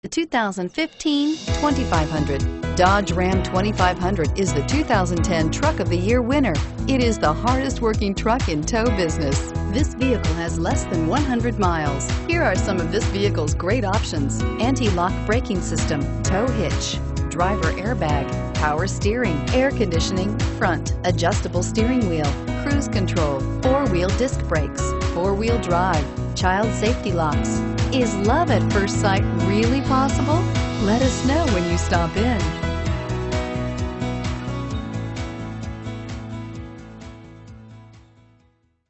The 2015 2500. Dodge Ram 2500 is the 2010 Truck of the Year winner. It is the hardest working truck in tow business. This vehicle has less than 100 miles. Here are some of this vehicle's great options: anti-lock braking system, tow hitch, driver airbag, power steering, air conditioning, front adjustable steering wheel, cruise control, four-wheel disc brakes, four-wheel drive, child safety locks. Is love at first sight really possible? Let us know when you stop in.